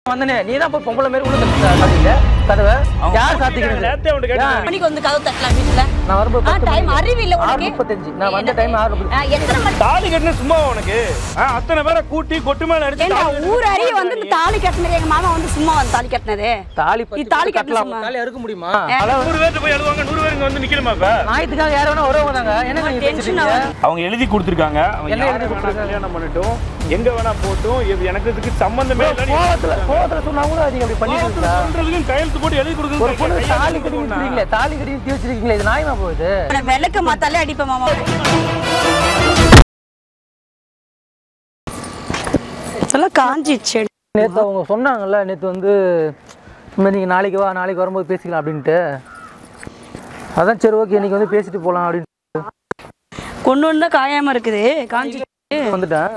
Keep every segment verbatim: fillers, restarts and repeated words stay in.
வந்தனே நீ தான் போய் பொம்பளை மாதிரி உள்ள சாத்திக்கிட்ட கதவை யார் சாத்திக்கிறது நேத்தே வந்து கேட்டேன் மணிக்கு வந்து கதவு தட்டலாம் வீட்ல நான் வரும்போது டைம் அறிவு இல்ல உனக்கு முப்பத்தஞ்சு நான் வந்த டைம் ஆறு எத்தனை மணி தாலி கட்டின சும்மா உனக்கு அத்தனை பேரை கூட்டி கொட்டு மேல அடிச்சு ஏண்டா ஊர் அறிவு வந்து தாலி கட்டினது எங்க மாமா வந்து சும்மா வந்து தாலி கட்டினது தாலி நீ தாலி கட்டலாம் தாலி அறுக்க முடியுமா நூறு பேர் போய் எழுதுவாங்க நூறு பேருக்கு வந்து நிக்கணுமா இப்ப நாயத்துக்காக யார வேணா வருவாங்க தாங்க என்ன நீங்க டென்ஷன் அவங்க எழுதி கொடுத்திருக்காங்க அவங்க என்ன என்ன எழுதி எழுதி கொடுத்திருக்காங்க? கல்யாணம் பண்ணட்டும் எங்க வேணா போட்டும் இது எனக்கு இதுக்கு சம்பந்தமே இல்ல கோவத்துல கோவத்துல சொன்னா கூட நீங்க அப்படி பண்ணிருக்கீங்களா பண்றதுக்கு கையெழுத்து போட்டு எழுதி கொடுக்குறது ஒரு பொண்ணு தாலி கட்டி வச்சிருக்கீங்களே தாலி கட்டி தீ வச்சிருக்கீங்களே இது நியாயமா போகுது விளக்க மாத்தாலே அடிப்பேன் மாமா எல்லாம் காஞ்சிச்சு நேத்து அவங்க சொன்னாங்கல்ல நேத்து வந்து இந்த மாதிரி நீங்க நாளைக்கு வா நாளைக்கு வரும்போது பேசிக்கலாம் அப்படின்ட்டு அதான் சரி ஓகே இன்னைக்கு வந்து பேசிட்டு போலாம் அப்படின்னு கொண்டு வந்தா காயாம இருக்குது காஞ்சி வந்துட்டேன்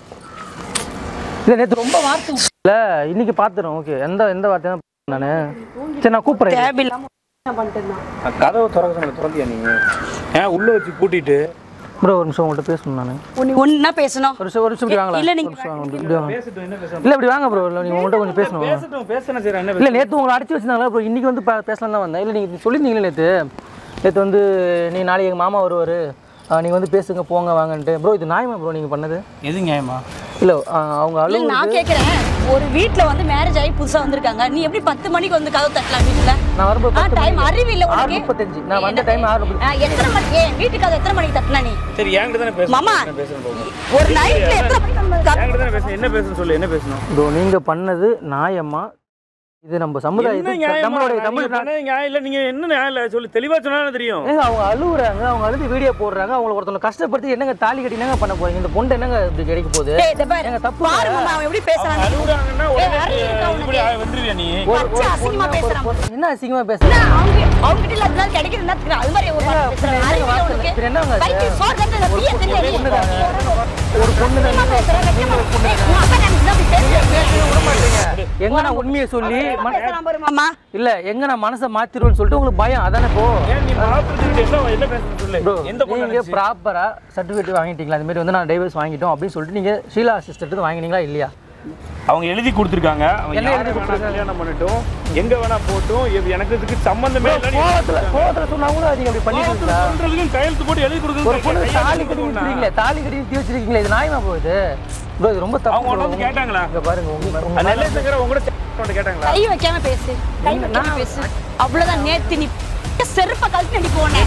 இல்ல நேத்து ரொம்ப வார்த்தை இல்ல இன்னைக்கு பாத்துறோம் ஓகே எந்த எந்த வார்த்தை நானு சரி நான் கூப்பிடுறேன் தேவையில்லாம கதவை திறக்க சொன்ன திறந்தியா நீங்க ஏன் உள்ள வச்சு பூட்டிட்டு ப்ரோ ஒரு நிமிஷம் உங்கள்கிட்ட பேசணும் நானு ஒன்னா பேசணும் ஒரு நிமிஷம் ஒரு நிமிஷம் இப்படி வாங்களா இல்ல நீங்க இப்படி வாங்க பேசிட்டு என்ன பேச இல்ல இப்படி வாங்க ப்ரோ இல்ல நீங்க உங்கள்கிட்ட கொஞ்சம் பேசணும் பேசட்டும் பேசணும் சரி என்ன இல்ல நேத்து உங்களை அடிச்சு வச்சிருந்தாங்களா ப்ரோ இன்னைக்கு வந்து பேசலாம் தான் வந்தேன் இல்ல நீங்க சொல்லியிருந்தீங்களே நேத்து நேத்து வந்து நீ நாளைக்கு எங்க மாமா வருவாரு நீங்க வந்து பேசுங்க போங்க வாங்கன்ட்டு ப்ரோ இது நியாயமா ப்ரோ நீங்க பண்ணது எது நியாயமா இல்ல அவங்க இல்ல அழுவு நான் கேக்குறேன் ஒரு வீட்ல வந்து மேரேஜ் ஆகி புதுசா வந்திருக்காங்க நீ எப்படி பத்து மணிக்கு வந்து கதவு தட்டலாம் வீட்ல நான் வரும்போது டைம் அறிவு இல்ல ஆறு உனக்கு முப்பத்தஞ்சு நான் வந்த டைம் ஆறு ஆ, எத்தனை மணி ஏ வீட்டுக்கு அது எத்தனை மணிக்கு தட்டினா நீ சரி என்கிட்ட தானே பேசணும் மாமா பேசணும் போகும் ஒரு நைட்ல எத்தனை மணிக்கு வந்து தட்டு- என்கிட்ட தானே பேசணும் என்ன பேசணும் சொல்லு என்ன பேசணும் ப்ரோ நீங்க பண்ணது நியாயமா இது நம்ம என்ன சமுதாயத்துக்கு நியாயமா? நம்மளுடைய நீங்க தமிழ் பண்ணது நியாயம் இல்ல நீங்க என்ன நியாயம் இல்ல சொல்லு தெளிவா சொன்னாலும் தெரியும் ஏங்க அவங்க அழுகுறாங்க அவங்க அழுது வீடியோ போடுறாங்க அவங்களை ஒருத்தவங்க கஷ்டப்படுத்தி என்னங்க தாலி கட்டி என்னங்க பண்ண போறீங்க இந்த பொண்ணு என்னங்க இப்படி கிடைக்க போகுது ஏய், இதை பாரு. ஏங்க தப்பு பாரு மாமா அவன் எப்படி பேசுறான் அழுகுறாங்கன்னா ஏய், உடனே அறிவு இருக்கா உனக்கு? இப்படி வந்துருவியா நீ பச்சை அசிங்கமா பேசுறான் என்ன அசிங்கமா பேசுறீங்க என்ன அவங்க அவங்க கிட்ட இல்ல அதனால கிடைக்குது என்ன அது மாதிரி ஒரு வார்த்தை பேசுறான் அறிவு இல்ல உனக்கு பின்ன என்னங்க அது? பைக்கு சோறு தந்து அந்த தீய தெரியாது பொண்ணு தானே. ஒரு பொண்ணு தானே. அசிங்கமா பேசுறான் வெக்கமா ஏய், உன் அப்பா நான் இப்படி பேசுறேன் எங்க நான் உண்மையை சொல்லி மன- பேசுறான் பாரு மாமா இல்ல எங்க நான் மனசை மாத்திருவேன்னு சொல்லிட்டு உங்களுக்கு பயம் அதானே போ ஏன் நீ மாப்பிள்ளை என்ன என்ன பேசணும் சொல்லு ப்ரோ எந்த பொண்ணு நீங்க ப்ராப்பரா சர்டிஃபிகேட் வாங்கிட்டீங்களா இந்த மாதிரி வந்து நான் டைவர்ஸ் வாங்கிட்டோம் அப்படின்னு சொல்லிட்டு நீங்க ஷீலா அசிஸ்டன்ட் வாங்கினீங்களா இல்லையா அவங்க எழுதி கொடுத்திருக்காங்க அவங்க என்ன என்ன எழுதி எழுதி கொடுத்திருக்காங்க? கல்யாணம் பண்ணட்டும் எங்க வேணா போட்டும் இது எனக்கு இதுக்கு சம்பந்தமே இல்ல கோவத்துல கோவத்துல சொன்னா கூட நீங்க அப்படி பண்ணிருக்கீங்களா பண்றதுக்கு கையெழுத்து போட்டு எழுதி ஒரு கொடுக்குறது பொண்ணு கையெழுத்து தாலி கட்டி போட்டு வச்சிருக்கீங்களே தாலி கட்டி தீ வச்சிருக்கீங்களே இது நியாயமா போகுது ப்ரோ இது ரொம்ப தப்பு அவங்க bro. வந்து கேட்டாங்களா இங்க பாருங்க உங்க உங்க நெல்லை சங்கர உங்க கூட கேட்டாங்களா கை வைக்காம பேசு கை வைக்காம பேசு அவ்வளவுதான் நேத்து நீ செருப்ப கழட்டி அடி போனே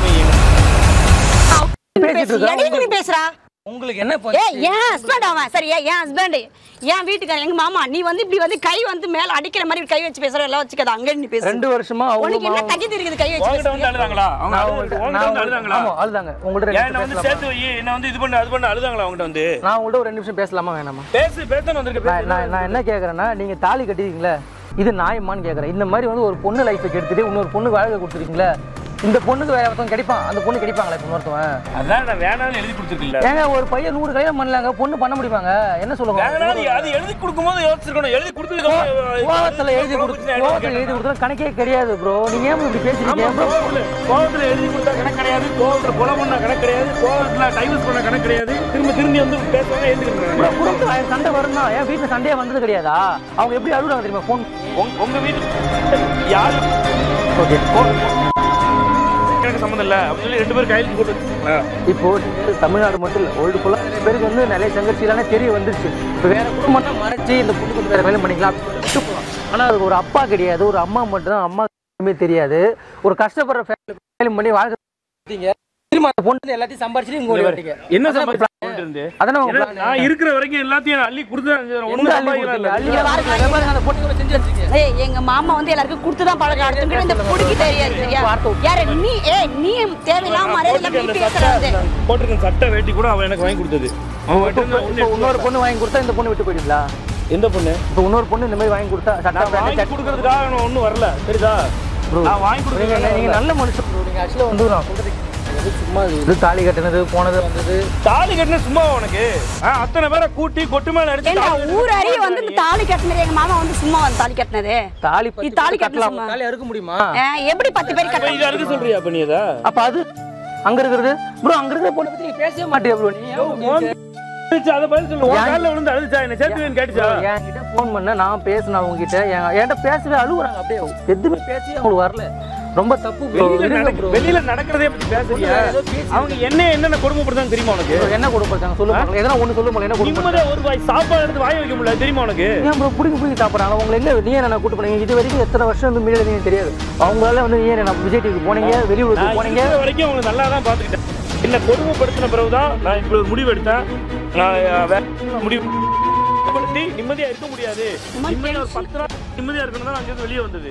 பேசிட்டு இருக்கா? எடி நீ பேசுறா உங்களுக்கு என்ன இப்போ ஏய் என் ஹஸ்பண்ட் அவன் சரியா என் ஹஸ்பண்ட் என் வீட்டுக்காரன் எங்க மாமா நீ வந்து இப்படி வந்து கை வந்து மேல அடிக்கிற மாதிரி கை வச்சு பேசுற எல்லாம் வச்சுக்காத அங்க நீ பேசு ரெண்டு வருஷமா உனக்கு என்ன அவங்க தகுதி இருக்குது கை வச்சு உங்ககிட்ட வந்து பேசுறது? அழுதாங்களா அவங்க நான் அழுது- உங்கள்ட்ட- உங்ககிட்ட நான் வந்து உங்கள்ட்ட- அழுதாங்களா ஆமா, அழுதாங்க. உங்கள்ட்ட ரெண்டு ஏன் என்ன நிமிஷம் வந்து பேசலாமா? சேர்த்து வை என்ன வந்து இது பண்ணு அது பண்ணு அழுதாங்களா அவங்ககிட்ட வந்து நான் உங்கள்ட்ட ஒரு ரெண்டு நிமிஷம் பேசலாமா வேணாமா பேசு பேசணும் வந்திருக்க நான் நான் நான் என்ன கேட்குறேன்னா நீங்கள் தாலி கட்டிருக்கீங்களே இது நியாயமான்னு கேட்குறேன் இந்த மாதிரி வந்து ஒரு பொண்ணு லைஃபை கெடுத்துட்டு இன்னொரு பொண்ணுக்கு வாழ்க்கை கொடுத்துருக்கீங்களே இந்த பொண்ணுக்கு வேற ஒருத்தவங்க கிடைப்பான் அந்த பொண்ணு கிடைப்பாங்களா இப்போ ஒருத்தவன் அதான் நான் வேணாம்னு எழுதி கொடுத்துருக்கல ஏங்க ஒரு பையன் நூறு கல்யாணம் பண்ணலாங்க பொண்ணு பண்ண முடியுமாங்க என்ன சொல்லுங்க வேணாம் அது எழுதி கொடுக்கும்போது யோசிச்சிருக்கணும் எழுதி கொடுத்து கோவத்தில் எழுதி கொடுத்து கோவத்தில் எழுதி கொடுத்தா கணக்கே கிடையாது ப்ரோ நீங்கள் ஏன் இப்படி பேசுறீங்க bro? கோவத்துல எழுதி கொடுத்தா கணக்கு கிடையாது கோவத்துல கொலை பண்ண கணக்கு கிடையாது கோவத்துல டைவர்ஸ் பண்ண கணக்கு கிடையாது திரும்ப திரும்பி வந்து பேசுவாங்க எழுதிக்கிறாங்க bro, குடும்பத்துல சண்டை வரும் தான் என் வீட்டில் சண்டையே வந்தது கிடையாதா அவங்க எப்படி அழுகுறாங்க தெரியுமா ஃபோன் உங்க வீட்டு யாரு ஓகே எனக்கு சம்மந்தம் இல்ல அப்படின்னு சொல்லி ரெண்டு பேரும் கையில் போட்டு இப்போ நீங்க தமிழ்நாடு மட்டும் இல்லை வேர்ல்டு ஃபுல்லாக நிறைய பேருக்கு வந்து நிறைய சங்கர்ச்சியெல்லாம் தெரிய வந்துருச்சு இப்போ வேற குடும்பம் தான் மறைச்சு இந்த பொண்ணுக்கு வந்து வேற வேலை பண்ணிக்கலாம் அப்படின்னு போகலாம் ஆனால் அதுக்கு ஒரு அப்பா கிடையாது ஒரு அம்மா மட்டும் தான் அம்மா எதுவுமே தெரியாது ஒரு கஷ்டப்படுற ஃபேமிலி வேலை பண்ணி வாழ்க்கை திரும்ப அந்த பொண்ணு எல்லாத்தையும் சம்பாரிச்சு இங்கே ஓடி வரீங்க என்ன சம்பாதிச்சு இருந்து அதானே உங்க ஏன்னா, plan. நான் இருக்கிற வரைக்கும் எல்லாத்தையும் நான் அள்ளி கொடுத்து எங்க ஒண்ணு அள்ளி கொடுத்தீங்க? அள்ளி பாருங்க, அந்த பொண்ணு கூட செஞ்சு வச்சிருக்கீங்க. ஏய் எங்க மாமா வந்து எல்லாருக்கும் கொடுத்து தான் பழக்கம் அடுத்துக்கிட்டு இந்த பொடிக்கு தெரியாது சரியா யாரு நீ ஏய் நீ தேவையில்லாம மரியாதை நீ பேசுறாது போட்டிருக்க சட்டை வேட்டி கூட அவன் எனக்கு வாங்கி கொடுத்தது அவன் கிட்ட இருந்து ஒண்ணு இப்போ இன்னொரு பொண்ணு வாங்கி கொடுத்தா இந்த பொண்ணு விட்டு போயிடுங்களா எந்த பொண்ணு இப்போ இன்னொரு பொண்ணு இந்த மாதிரி வாங்கி கொடுத்தா நான் சட்டம் வாங்கி கொடுக்கறதுக்காக நான் ஒண்ணும் வரல சரிதா நான் வாங்கி நீங்க கொடுக்கறதுக்காக நீங்க நல்ல மனுஷன் bro. நீங்க ஆக்சுவலா வந்து நான் சொல்றது இது சும்மா இது தாலி கட்டினது போனது வந்தது தாலி கட்டின சும்மா உனக்கு ஆ, அத்தனை பேரை கூட்டி கொட்டு மேல அடிச்சு ஏண்டா தாலி ஊர் அறிவு வந்து தாலி கட்டினது எங்க மாமா வந்து சும்மா வந்து தாலி கட்டினது தாலி நீ தாலி கட்டலாம் கட்டலாம் தாலி அறுக்க முடியுமா எப்படி பத்து பேர் அப்ப கட்டலாம் இது அறுக்க சொல்றியா அப்ப நீ இதை அப்ப அது அங்க இருக்கிறது ப்ரோ அங்க இருக்கிற பொண்ணு பத்தி நீங்க பேசவே மாட்டியா ப்ரோ நீ ஏன் இப்படி இருக்க? அத பதில் சொல்லு. உன் கால்ல விழுந்து அழுதுச்சா? என்ன சேர்த்துவேன்னு கேட்டுச்சா? என்கிட்ட ஃபோன் பண்ண நான் பேசினேன் அவங்க கிட்ட. என்கிட்ட பேசவே அழுகுறாங்க அப்படியே. எதுவுமே பேசி அவங்களுக்கு வரல. ரொம்ப தப்பு ப்ரோ. வெளியில நடக்கிறதே பத்தி பேசுறீங்க. அவங்க என்ன என்னென்ன கொடுமைப்படுத்தாங்க தெரியுமா உனக்கு? என்ன கொடுமைப்படுத்தாங்க சொல்லுங்க. எதனா ஒண்ணு சொல்லுங்க. என்ன கொடுமை? நிம்மதியா ஒரு வாய் சாப்பாடு எடுத்து வாய் வைக்க முடியல தெரியுமா உனக்கு? ஏன் ப்ரோ புடிங்க புடிங்க சாப்பிடுறாங்க. உங்களை எங்க நீ என்ன கூட்டு போனீங்க? இது வரைக்கும் எத்தனை வருஷம் வந்து மீடியா நீங்க தெரியாது. அவங்களால வந்து நீ என்ன விஜய் டிவிக்கு போனீங்க, வெளியூருக்கு போனீங்க. இது வரைக்கும் அவங்க நல்லா தான் பாத்துக்கிட்டேன். என்ன கொடுமைப்படுத்தின பிறகுதான் நான் இப்ப ஒரு முடிவு எடுத்தேன். நான் முடிவு நிம்மதியா இருக்க முடியாது. நிம்மதியா ஒரு பத்து நாள் நிம்மதியா இருக்கணும் தான் அங்கிருந்து வெளியே வந்தது.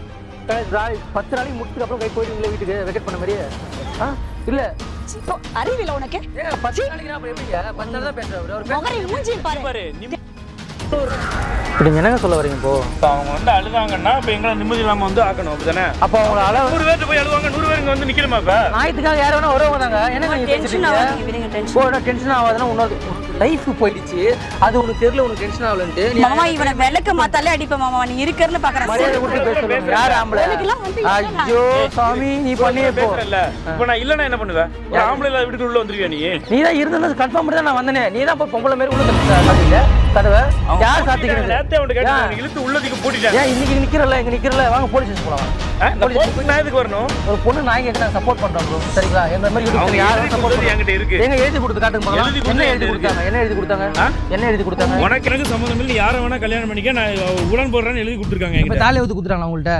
பத்து நாளைக்கு முடிச்சுட்டு அப்புறம் கை போயிட்டீங்களா வீட்டுக்கு வெக்கெட் பண்ண மாதிரியே? ஆ இல்ல அறிவில உனக்கு பத்து நாளைக்கு நான் எப்படிங்க பத்து நாள் தான் பேசுறேன். மகரை மூஞ்சி பாரு. இப்படி என்னங்க சொல்ல வரீங்க இப்போ? அவங்க வந்து அழுதாங்கன்னா இப்ப எங்களை நிம்மதி இல்லாம வந்து ஆக்கணும் அப்படிதானே? அப்ப அவங்க அளவு நூறு பேர்ட்டு போய் அழுவாங்க, நூறு பேர் இங்க வந்து நிக்கணுமா? இப்ப ஞாயிற்றுக்காக யாரும் வேணா வருவாங்க தாங்க. என்ன நீங்க டென்ஷன் ஆகாதீங்க, விடுங்க. டென்ஷன் டென்ஷன் ஆகாதுன்னா உன்னோட லைஃப் போயிடுச்சு. அது உனக்கு தெரியல, உனக்கு டென்ஷன் ஆகலன்ட்டு மாமா இவனை விளக்க மாத்தாலே அடிப்ப மாமா. நீ இருக்கறல பாக்குற மரியாதை கொடுத்து பேசுறீங்க. யார் ஆம்பளை? ஐயோ சாமி நீ பண்ணியே போ. இப்ப நான் இல்லனா என்ன பண்ணுவேன்? ஒரு ஆம்பளை இல்ல வீட்டுக்குள்ள உள்ள வந்துருவியா நீ? நீ தான் இருந்தது கன்ஃபார்ம் பண்ணி தான் நான் வந்தனே. நீ தான் போய் பொம்பளை மாதிரி உள்ள தள்ளிட்ட கதவை. யார் சாத்திக்கிறது? நேத்தே அவன் கேட்டா இழுத்து உள்ளதுக்கு போடிட்டாங்க. ஏன் இன்னைக்கு நிக்கிறல இங்க நிக்கிறல வாங்க போலீஸ் ஸ்டேஷன் போலாம். போலீஸ் நான் எதுக்கு வரணும்? ஒரு பொண்ணு நான் இங்க சப்போர்ட் பண்றோம் ப்ரோ. சரிங்களா? இந்த மாதிரி யூடியூப்ல யாரும் சப்போர்ட் என்கிட்ட இருக்கு. எங்க எழுதி கொடுத்து காட்டுங்க பார்க்கலாம். என்ன எழுதி கொடுத்தாங்க? என்ன எழுதி கொடுத்தாங்க? என்ன எழுதி கொடுத்தாங்க? உனக்கு எனக்கு சம்பந்தம் இல்ல. யாரை வேணா கல்யாணம் பண்ணிக்க நான் உடன் போடுறேன்னு எழுதி கொடுத்துருக்காங்க. இப்ப தாலி ஊத்து கொடுத்துறாங்களா உங்கள்ட்ட?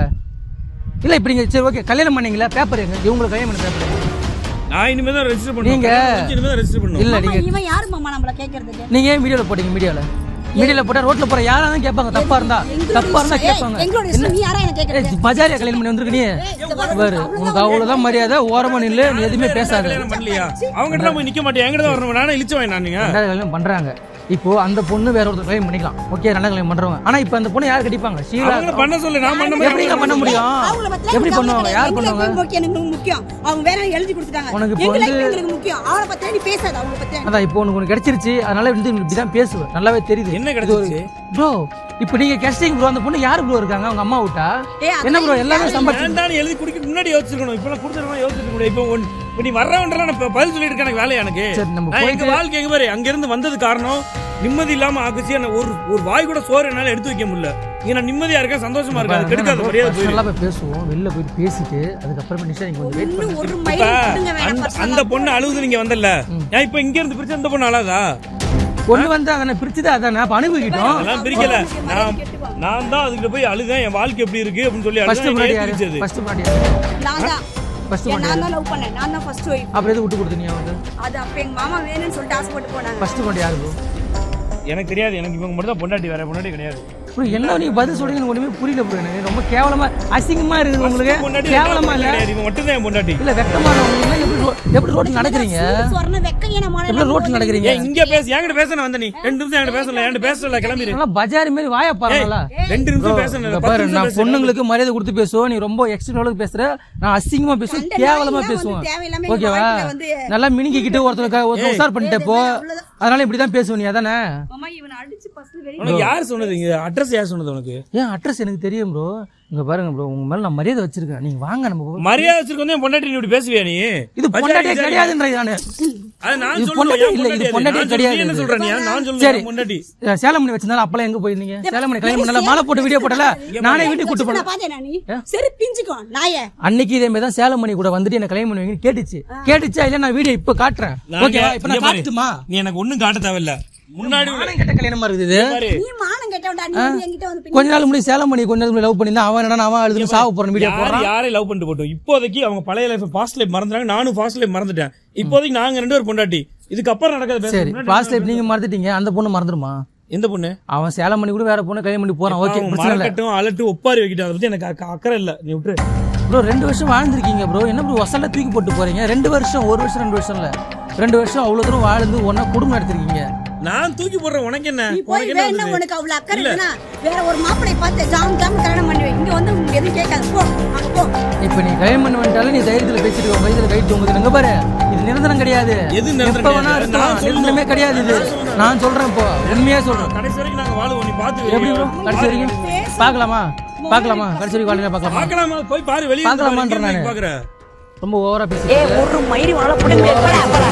இல்ல இப்ப நீங்க சரி ஓகே கல்யாணம் பண்ணீங்களா? பேப்பர் எங்க? இவங்களுக்கு கல்யாணம் பண்ண பேப்பர் நான் இனிமே தான் ரெஜிஸ்டர் பண்ணுவேன். நீங்க இனிமே தான் ரெஜிஸ்டர் பண்ணுவேன். இல்ல நீங்க இவன் யாரு மாமா நம்மள கேக்குறதுக்கு? நீங்க ஏன் வீடியோல போட்டீங்க? மீடியால மீடியால போட்டா ரோட்ல போற யாராவது கேட்பாங்க. தப்பா இருந்தா தப்பா இருந்தா கேட்பாங்க. எங்களோட இஷ்டம். நீ யாரா என்ன கேக்குறது? பஜாரியா கல்யாணம் பண்ணி வந்திருக்க நீ பாரு. உனக்கு அவ்வளவுதான் மரியாதை. ஓரமா நில்லு. நீ எதுவுமே பேசாத. கல்யாணம் பண்ணலையா? அவங்க கிட்ட போய் நிக்க மாட்டேன். என்கிட்ட தான் வரணும். நானே இழுச்சுவேன். நான் நீங்க ரெண்டாவது கல்யாணம் பண்றாங்க. இப்போ அந்த பொண்ணு வேற ஒருத்தர் கல்யாணம் பண்ணிக்கலாம். ஓகே ரெண்டாவது கல்யாணம் பண்றவங்க. ஆனா இப்போ அந்த பொண்ணு யார் கட்டிப்பாங்க? ஷீலா பண்ண சொல்லு. நான் பண்ண எப்படி பண்ண முடியும்? எப்படி பண்ணுவாங்க? யார் பண்ணுவாங்க? எனக்கு முக்கியம். அவங்க வேற எழுதி கொடுத்துட்டாங்க. உனக்கு இப்போ வந்து எனக்கு முக்கியம். அவளை பத்தி நீ பேசாத. அவங்க பத்தி அதான் இப்போ உனக்கு ஒன்று கிடைச்சிருச்சு. அதனால வந்து இப்படி தான் பேசுவேன். நல்லாவே தெரியுது. என்ன கிடைச்சிருச்சு ப்ரோ? இப்போ நீங்க கெஸ்டிங் ப்ரோ. அந்த பொண்ணு யாரு ப்ரோ இருக்காங்க? அவங்க அம்மா விட்டா என்ன ப்ரோ? எல்லாமே சம்பாதிச்சு வேண்டாம் எழுதி குடிக்க முன்னாடி யோசிச்சிருக்கணும். இப்போ நான் கொடுத்துருக்கணும் யோசிச்சிருக்க முடியும். இப்போ இப்போ நீ வர்றவன்றலாம் நான் பதில் சொல்லிட்டு இருக்கேன். எனக்கு வேலையா எனக்கு? சரி நம்ம நான் எங்க வாழ்க்கை எங்க பாரு அங்க இருந்து வந்தது காரணம் நிம்மதி இல்லாம ஆகுச்சு. என்ன ஒரு ஒரு வாய் கூட சோறு என்னால எடுத்து வைக்க முடியல. இங்க நான் நிம்மதியா இருக்கேன், சந்தோஷமா இருக்கேன். அது கெடுக்காத மரியாதை போய் நல்லா போய் பேசுவோம். வெளில போயிட்டு பேசிட்டு அதுக்கப்புறமா நிஷா நீங்க கொஞ்சம் வெயிட் பண்ணுங்க. ஒரு மைல் கொடுங்க. அந்த அந்த பொண்ணு அழுகுது நீங்க வந்தல்ல. நான் இப்போ இங்க இருந்து பிரிச்சு அந்த பொண்ணு அழாதா? கொண்டு வந்து அதனை பிரிச்சுதான் அதானே அப்ப அனுபவிக்கிட்டோம். அதெல்லாம் பிரிக்கல. நான் நான் தான் அதுக்கிட்ட போய் அழுதேன். என் வாழ்க்கை எப்படி இருக்கு அப்படின்னு சொல்லி ஃபர்ஸ்ட் முன்னாடி யாரு? அழுதேன். ஃபர்ஸ்ட் முன்னாடி யாரு? நான் தான் ஃபர்ஸ்ட் நான் முன்னாடி தான் லவ் பண்ணேன். நான் தான் ஃபர்ஸ்ட் வைஃப். அப்புறம் எது விட்டு கொடுத்தீங்க வந்து? அது அப்ப எங்க மாமா வேணும்னு சொல்லிட்டு ஆசைப்பட்டு போனாங்க. ஃபர்ஸ்ட் முன்னாடி யாரு ப்ரோ? எனக்கு தெரியாது. எனக்கு இவங்க மட்டும் தான் பொண்டாட்டி, வேற பொண்டாட்டி கிடையாது. ப்ரோ என்ன நீங்க பதில் சொல்றீங்க? ஒண்ணுமே புரியல ப்ரோ. எனக்கு ரொம்ப கேவலமா அசிங்கமா இருக்குது உங்களுக்கு. கேவலமா இல்ல? இவங்க மட்டும் தான் என் பொண்டாட்டி. இல்ல வெக்கமா இல்ல? எப்படி எப்படி ரோட்ல நடக்கிறீங்க? சொர்ண வெக்கம் ஏன மானே. எப்படி ரோட்ல நடக்கிறீங்க? ஏய் இங்க பேச. என்கிட்ட பேசணும் வந்த நீ. ரெண்டு நிமிஷம் என்கிட்ட பேசல. என்கிட்ட பேசல கிளம்பிரு. நல்லா பஜாரி மாதிரி வாயை பாருங்களா? ரெண்டு நிமிஷம் பேசணும். பாரு நான் பொண்ணுங்களுக்கு மரியாதை கொடுத்து பேசுவோம். நீ ரொம்ப எக்ஸ்ட்ரீம் அளவுக்கு பேசுற. நான் அசிங்கமா பேசுவேன், கேவலமா பேசுவேன். ஓகேவா? நல்லா மினிக்கிட்டு ஒருத்தருக்கு ஒருத்தர் உசார் பண்ணிட்டே போ. அதனால இப்படி தான் பேசுவ நீ அதானே? மாமா இவனை அடிச்சு பஸ்ல வெளிய. உனக்கு யார் சொன்னது? இங்க அட்ரஸ் யார் சொன்னது உனக்கு? ஏன் அட்ரஸ் எனக்கு தெரியும் ப்ரோ. இங்க பாருங்க ப்ரோ, உங்க மேல நான் மரியாதை வச்சிருக்கேன். நீங்க வாங்க நம்ம மரியாதை வச்சிருக்கோம். என் பொண்டாட்டி நீ இப்படி பேசுவியா நீ? இது பொண்டாட்டியே கிடையாதுன்றது நானு. அது நான் இது சொல்றேன். பொண்டாட்டி இல்ல, இது பொண்டாட்டியே கிடையாது. என்ன சொல்ற நீ? நான் சரி சொல்றேன் பொண்டாட்டி. சேலமணி வச்சிருந்தால அப்பலாம் எங்க போயிருந்தீங்க? சேலமணி கல்யாணம் பண்ணல மாலை போட்டு வீடியோ போட்டல நானே வீட்டுக்கு கூட்டி போனேன். பாத்தேனா நீ? சரி பிஞ்சுக்கோ நாயே. அன்னைக்கு இதே மாதிரி தான் சேலமணி கூட வந்துட்டு என்ன கல்யாணம் பண்ணுவீங்கன்னு கேட்டுச்சு. கேட்டுச்சா இல்ல? நான் வீடியோ இப்ப காட்டுறேன். ஓகேவா? இப்ப நான் காட்டுமா? நீ எனக்கு ஒண்ணும் காட்ட தேவையில்ல. முன்னாடி மானம் கெட்ட கல்யாணமா இருக்குது. நீ மானம் கெட்டவடா. நீ என்கிட்ட வந்து கொஞ்ச நாள் முன்னாடி சேலமணி கொஞ்ச நாள் முன்னாடி லவ் பண்ணிருந்தா அவன் என்னடா அவன் அழுது சாவு போறேன் வீடியோ போறான். யாரை லவ் பண்ணிட்டு போட்டோம். இப்போதைக்கு அவங்க பழைய லைஃப் பாஸ்ட் லைஃப் மறந்துறாங்க. நானும் பாஸ்ட் லைஃப் மறந்துட்டேன். இப்போதைக்கு நாங்க ரெண்டு பேரும் பொண்டாட்டி. இதுக்கு அப்புறம் நடக்காத. சரி பாஸ்ட் லைஃப் நீங்க மறந்துட்டீங்க. அந்த பொண்ணு மறந்துருமா? எந்த பொண்ணு? அவன் சேலமணி கூட வேற பொண்ணு கல்யாணம் பண்ணி போறான். ஓகே பிரச்சனை இல்ல. மறக்கட்டும் அலட்டு ஒப்பாரி வைக்கிட்டு அதை பத்தி எனக்கு அக்கறை இல்ல. நீ விட்டு ப்ரோ. ரெண்டு வருஷம் வாழ்ந்துருக்கீங்க ப்ரோ. என்ன ப்ரோ வசல்ல தூக்கி போட்டு போறீங்க? ரெண்டு வருஷம் ஒரு வருஷம் ரெண்டு வருஷம் இல்ல ரெண்டு வருஷம் அவ்வளவு தூரம் வாழ்ந்து ஒன்னா குடும்பம் எடுத்திருக்கீங்க. நான் தூக்கி போடுறேன். உனக்கு என்ன? உனக்கு என்ன? உனக்கு அவ்வளவு அக்கறை இருக்குனா வேற ஒரு மாப்பிளை பார்த்து ஜாம் ஜாம் கல்யாணம் பண்ணுவே. இங்க வந்து எதுவும் கேட்காது. போ அங்க போ. இப்போ நீ கல்யாணம் பண்ண வந்துட்டால நீ தைரியத்துல பேசிட்டு உங்க வயசுல கைட்டு உங்க அங்க பாரு. இது நிரந்தரம் கிடையாது. எது நிரந்தரம் கிடையாது? நான் நிரந்தரமே கிடையாது இது. நான் சொல்றேன் இப்போ உண்மையா சொல்றேன். கடைசி வரைக்கும் நாங்க வாழுவோம். நீ பாத்து எப்படி ப்ரோ? கடைசி வரைக்கும் பார்க்கலாமா? பார்க்கலாமா? கடைசி வரைக்கும் வாழலாம் பார்க்கலாமா? பார்க்கலாமா? போய் பாரு வெளிய பார்க்கலாமான்றேன் நான். பாக்குறேன். ரொம்ப ஓவரா பேசுறீங்க. ஏய் ஒரு மயிரி வாழ போடுங்க.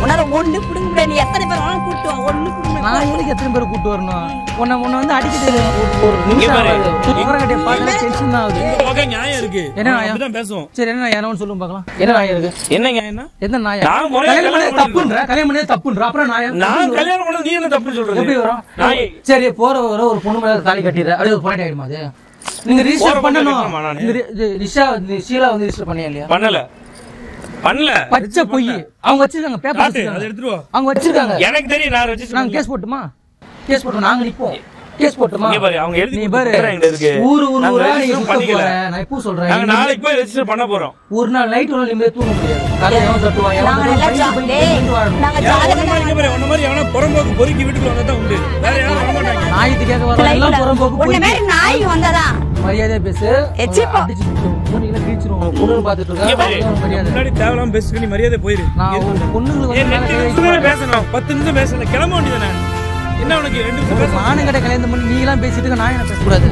உன்னால ஒண்ணு புடுங்க முடியாது. நீ எத்தனை பேர் வேணாலும் கூட்டு வா, ஒண்ணு புடுங்க. நான் எதுக்கு எத்தனை பேர் கூட்டு வரணும்? உன்னை உன்னை வந்து அடிக்கிட்டு ஒரு நிமிஷம் ஆகுது. முகரக்கட்டையை பார்த்தா டென்ஷன் தான் ஆகுது. ஓகே நியாயம் இருக்கு. என்ன நியாயம்? அப்படிதான் பேசுவோம். சரி என்ன நியாயம் சொல்லுங்க பார்க்கலாம். என்ன நியாயம் இருக்கு? என்ன நியாயம்னா? என்ன நியாயம்? நான் முறையா கல்யாணம் பண்ணது தப்புன்ற, கல்யாணம் பண்ணது தப்புன்ற. அப்புறம் நியாயம்? நான் கல்யாணம் பண்ணது நீ என்ன தப்பு சொல்றது? எப்படி வரும்? சரி போற வர ஒரு பொண்ணு மேல தாலி கட்டிடுற, அப்படியே ஒரு பாயிண்ட் ஆயிடுமா அது? நீங்க ரிஜிஸ்டர் பண்ணணும். ரிஷா ஷீலா வந்து ரிஜிஸ்டர் பண்ணியா இல்லையா? பண்ணல பண்ணல. பச்சை பொய். அவங்க வச்சிருக்காங்க பேப்பர் வச்சிருக்காங்க. அதை எடுத்துட்டு வா. அவங்க வச்சிருக்காங்க. எனக்கு தெரியும் நான் ரெஜிஸ்டர். நாங்க கேஸ் போட்டுமா? கேஸ் போட்டு நாங்க நிப்போம். கேஸ் போட்டுமா? இங்க பாரு அவங்க எழுதி நீ பாரு எங்க இருக்கு? ஊரு ஊரு ஊரா நீ சுத்த போற. நான் இப்போ சொல்றேன். நாங்க நாளைக்கு போய் ரெஜிஸ்டர் பண்ண போறோம். ஒரு நாள் நைட் ஒரு நிமிஷம் தூங்க முடியாது. காலையில எவன் தட்டுவா? எவன் நாங்க எல்லாம் ஜாலி. நாங்க ஜாலியா இங்க பாரு உன்ன மாதிரி எவனா புறம்போக்கு பொறுக்கி வீட்டுக்குள்ள வந்தா தான் உண்டு. வேற யாரும் வர மாட்டாங்க. நாயிட்டு கேட்க வரலாம் எல்லாம் புறம்போக்கு உன்ன போய் மாதிரி நாய் வந்ததா மரியாதையா பேசு. எச்சிப்பா. அடிச்சு மூணுல கிழிச்சிரும். பொண்ணு பாத்துட்டு இருக்கா. மரியாதை. முன்னாடி தேவலாம் பேசுங்க நீ மரியாதை போயிரு. நான் பொண்ணுங்களுக்கு ஏன் வந்து ரெண்டு நிமிஷம் பேசணும். பத்து நிமிஷம் பேசல கிளம்ப வேண்டியதானே? என்ன உனக்கு ரெண்டு நிமிஷம் பேச மானங்கடை கல்யாணம் பண்ணி நீ எல்லாம் பேசிட்டு இருக்க, நான் என்ன பேசக்கூடாது?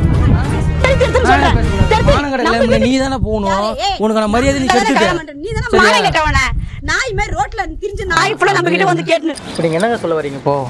மானங்கடை கல்யாணம் பண்ணி நீ தானே போகணும். உனக்கான மரியாதை நீ கெடுத்துட்ட. நீதானே மானை கட்டவன. நாய் மாதிரி ரோட்ல திரிஞ்சு நாய் ஃபுல்லா நம்ம கிட்ட வந்து கேட்னு. இப்ப நீங்க என்னங்க சொல்ல வரீங்க இப்போ?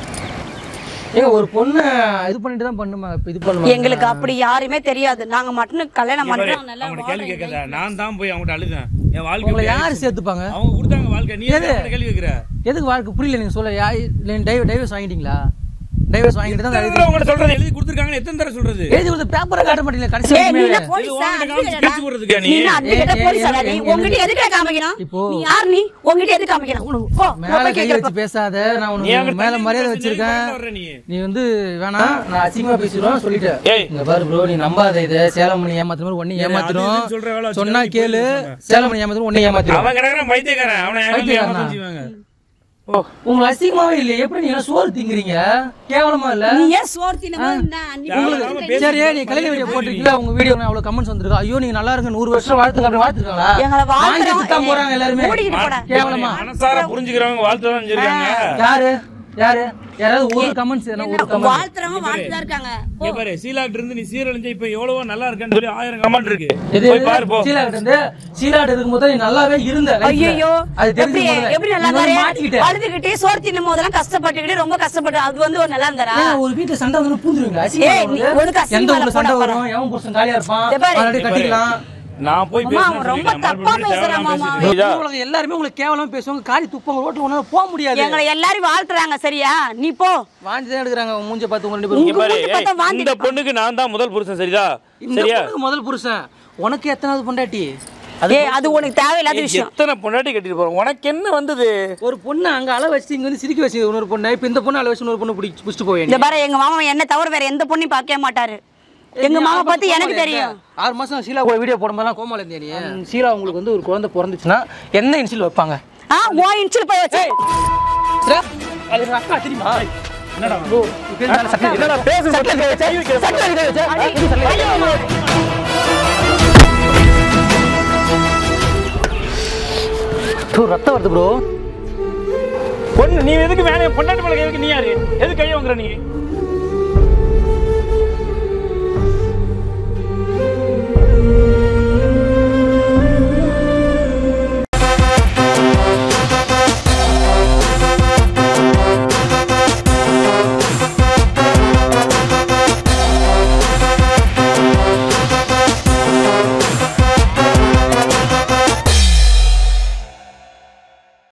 ஏங்க ஒரு பொண்ணு இது பண்ணிட்டு தான் பண்ணுமா? இப்ப இது பண்ணுமா? எங்களுக்கு அப்படி யாருமே தெரியாது. நாங்க மட்டும் கல்யாணம் பண்றோம். நல்லா அவங்க கேள்வி கேட்கறதா? நான் தான் போய் அவங்கட்ட அழுதேன். என் உங்களை வாழ்க்கை யாரு சேர்த்துப்பாங்க? அவங்க கொடுத்தாங்க வாழ்க்கை. நீ என்ன கேள்வி கேக்குற? எதுக்கு வாழ்க்கை புரியல நீங்க சொல்ல. டைவர்ஸ் வாங்கிட்டீங்களா? டைவர்ஸ் வாங்கிட்டு தான் எழுதி அவங்க சொல்றது எழுதி கொடுத்திருக்காங்க. எத்தனை தடவை சொல்றது? எழுதி கொடுத்த பேப்பரை காட்ட மாட்டீங்களா? கடைசி ஏய் நீ வரைக்கும் போலீஸா? பேச்சு போடுறதுக்கா நீ? நீ அந்த கிட்ட போலீஸா? நீ உன்கிட்ட எதுக்கு காமிக்கணும்? நீ யார்? நீ உன்கிட்ட எதுக்கு காமிக்கணும்? உனக்கு போ மேல கை வச்சு பேசாத. நான் உனக்கு மேல மரியாதை வச்சிருக்கேன். நீ வந்து வேணாம் நான் அசிங்கமா பேசிடுவேன் சொல்லிட்டேன். இங்க பாரு ப்ரோ, நீ நம்பாத. இத சேலமணி ஏமாத்துற மாதிரி ஒண்ணு ஏமாத்திரும். சொன்னா கேளு. சேலமணி ஏமாத்துற ஒண்ணு ஏமாத்திரும். அவன் கிடக்குறான் பைத்தியக்காரன். அவனை ஏமாத்திடுவாங்க. ஓ உங்க அசிங்கமாவே இல்ல. எப்படி நீங்க சோறு திங்குறீங்க? கேவலமா இல்ல? நீ ஏன் சோறு தின்னமா? உங்களுக்கு சரி நீ கல்யாண வீடியோ போட்டுருக்கீங்க. உங்க வீடியோ அவ்வளவு கமெண்ட்ஸ் வந்திருக்கு. ஐயோ நீங்க நல்லா இருக்கு நூறு வருஷம் வாழ்த்துங்க அப்படி வாழ்த்துறாங்களா? எங்கள வாழ்த்துறோம் தான் போறாங்க எல்லாரும். கேவலமா மனசார புரிஞ்சுக்கிறவங்க வாழ்த்து தான் செஞ்சிருக்காங்க. யாரு யாரு யாராவது ஒரு கமெண்ட்ஸ் ஒரு கமெண்ட் வாழ்த்துறவங்க வாழ்த்துதா இருக்காங்க. இங்க பாரு சீலாட் இருந்து நீ சீரழிஞ்ச இப்ப எவ்வளவு நல்லா இருக்கேன்னு சொல்லி ஆயிரம் கமெண்ட் இருக்கு. போய் பாரு போ. சீலாட் இருந்து சீலாட் இருக்கும்போது நீ நல்லாவே இருந்த. ஐயோ அது தெரிஞ்சு எப்படி நல்லா இருக்க? அழுதுகிட்டே சோறு தின்னும் போதெல்லாம் கஷ்டப்பட்டுக்கிட்டே ரொம்ப கஷ்டப்பட்டு அது வந்து ஒரு நல்லா இருந்தாரா? ஒரு வீட்ல சண்டை வந்து பூந்துருவீங்க. ஏய் நீ ஒழுங்கா எந்த ஊர்ல சண்டை வரும்? எவன் புருஷன் காலியா இருப்பான்? ஆல்ரெடி கட்டிக்கலாம். நான் போய் பேசுறேன். ரொம்ப தப்பா பேசுறேன் மாமா. உங்களுக்கு எல்லாரும் உங்களுக்கு கேவலமா பேசுவாங்க. காரி துப்பங்க. ரோட்ல ஒண்ணா போக முடியாது. எங்களை எல்லாரும் வாழ்த்துறாங்க சரியா? நீ போ. வாந்தி தான் எடுக்கறாங்க. மூஞ்ச பார்த்து உங்க ரெண்டு பேரும். இந்த பொண்ணுக்கு நான் தான் முதல் புருஷன் சரியா? சரியா? முதல் புருஷன். உனக்கு எத்தனாவது பொண்டாட்டி? ஏய் அது உனக்கு தேவையில்லாத விஷயம். எத்தனை பொண்டாட்டி கட்டிட்டு போறோம்? உனக்கு என்ன வந்தது? ஒரு பொண்ணு அங்க அள வச்சு இங்க வந்து சிரிக்க வச்சு இன்னொரு பொண்ணு. இப்ப இந்த பொண்ணு அள வச்சு இன்னொரு பொண்ணு பிடிச்சு புடிச்சு போய். இந்த பாரு எங்க மாமா என்ன தவிர வேற எந்த பொண்ணையும் பார்க்கவே மாட்டாரு. எங்க மாமா பத்தி எனக்கு தெரியும். ஆறு மாசம் ஷீலா கூட வீடியோ போடும்போது கோமால இருந்தியா நீ? ஷீலா உங்களுக்கு வந்து ஒரு குழந்தை பிறந்துச்சுன்னா என்ன இன்சில் வைப்பாங்க? ஆ ஓ இன்சில் போய் வச்சு. அது அக்கா தெரியுமா? என்னடா ப்ரோ என்னடா பேசு சட்டை கை வைக்கிற சட்டை கை வச்ச. ப்ரோ ரத்தம் வருது ப்ரோ. பொண்ணு நீ எதுக்கு வேணே பொண்டாட்டி மேல கை வைக்க? நீ யாரு? எதுக்கு கை வாங்குற நீ?